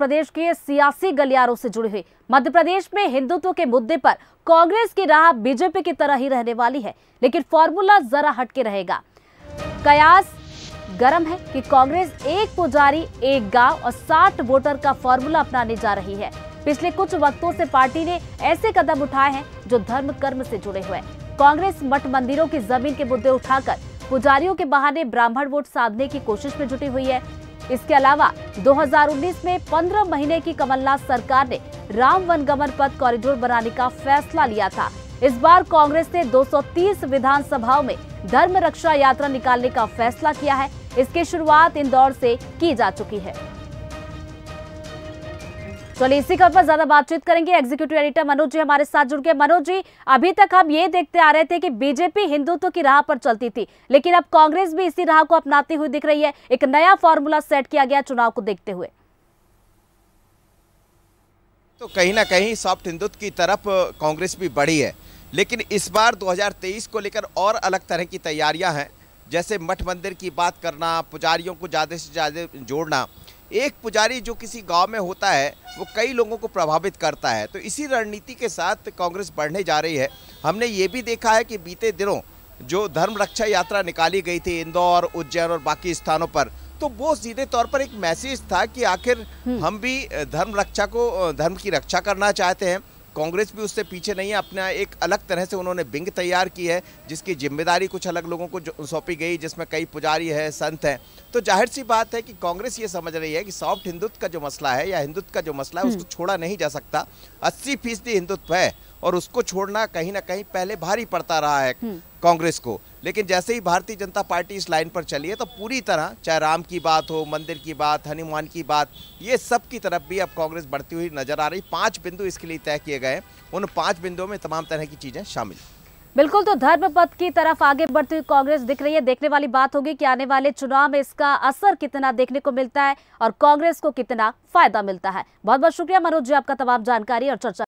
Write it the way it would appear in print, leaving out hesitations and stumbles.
प्रदेश के सियासी गलियारों से जुड़ी हुई। मध्य प्रदेश में हिंदुत्व के मुद्दे पर कांग्रेस की राह बीजेपी की तरह ही रहने वाली है, लेकिन फॉर्मूला जरा हटके रहेगा। कयास गरम है कि कांग्रेस एक पुजारी एक गांव और 60 वोटर का फॉर्मूला अपनाने जा रही है। पिछले कुछ वक्तों से पार्टी ने ऐसे कदम उठाए हैं जो धर्म कर्म से जुड़े हुए हैं। कांग्रेस मठ मंदिरों की जमीन के मुद्दे उठाकर पुजारियों के बहाने ब्राह्मण वोट साधने की कोशिश में जुटी हुई है। इसके अलावा 2019 में 15 महीने की कमलनाथ सरकार ने राम वनगमन पथ कॉरिडोर बनाने का फैसला लिया था। इस बार कांग्रेस ने 230 विधानसभाओं में धर्म रक्षा यात्रा निकालने का फैसला किया है। इसकी शुरुआत इंदौर से की जा चुकी है। चलिए इसी खबर पर ज्यादा बातचीत करेंगे। एग्जीक्यूटिव एडिटर मनोज जी हमारे साथ जुड़ गए। मनोज जी, अभी तक हम ये देखते आ रहे थे कि बीजेपी हिंदुत्व की राह पर चलती थी, लेकिन अब कांग्रेस भी इसी राह को अपनाती हुई दिख रही है। एक नया फॉर्मूला सेट किया गया चुनाव को देखते हुए। तो कहीं ना कहीं सॉफ्ट हिंदुत्व की तरफ कांग्रेस भी बढ़ी है, लेकिन इस बार 2023 को लेकर और अलग तरह की तैयारियां हैं। जैसे मठ मंदिर की बात करना, पुजारियों को ज़्यादा से ज़्यादा जोड़ना। एक पुजारी जो किसी गांव में होता है वो कई लोगों को प्रभावित करता है, तो इसी रणनीति के साथ कांग्रेस बढ़ने जा रही है। हमने ये भी देखा है कि बीते दिनों जो धर्म रक्षा यात्रा निकाली गई थी इंदौर, उज्जैन और बाकी स्थानों पर, तो वो सीधे तौर पर एक मैसेज था कि आखिर हम भी धर्म की रक्षा करना चाहते हैं। कांग्रेस भी उससे पीछे नहीं है। अपना एक अलग तरह से उन्होंने विंग तैयार की है, जिसकी जिम्मेदारी कुछ अलग लोगों को सौंपी गई, जिसमें कई पुजारी है, संत हैं। तो जाहिर सी बात है कि कांग्रेस ये समझ रही है कि सॉफ्ट हिंदुत्व का जो मसला है या हिंदुत्व का जो मसला है उसको छोड़ा नहीं जा सकता। 80% हिंदुत्व है और उसको छोड़ना कहीं ना कहीं पहले भारी पड़ता रहा है कांग्रेस को। लेकिन जैसे ही भारतीय जनता पार्टी इस लाइन पर चली है तो पूरी तरह, चाहे राम की बात हो, मंदिर की बात, हनुमान की बात, ये सब की तरफ भी अब कांग्रेस बढ़ती हुई नजर आ रही। 5 बिंदु इसके लिए तय किए गए। उन 5 बिंदुओं में तमाम तरह की चीजें शामिल। बिल्कुल, तो धर्म पथ की तरफ आगे बढ़ती हुई कांग्रेस दिख रही है। देखने वाली बात होगी कि आने वाले चुनाव में इसका असर कितना देखने को मिलता है और कांग्रेस को कितना फायदा मिलता है। बहुत बहुत शुक्रिया मनोज जी आपका तमाम जानकारी और चर्चा